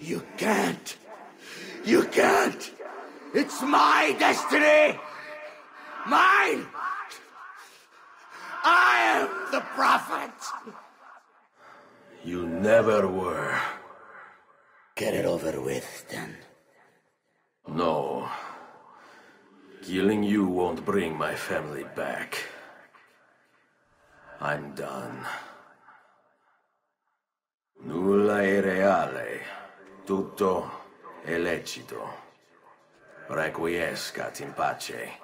You can't. You can't. It's my destiny. Mine. I am the prophet. You never were. Get it over with, then. No. Killing you won't bring my family back. I'm done. Nulla è reale. Tutto è lecito. Requiescat in pace.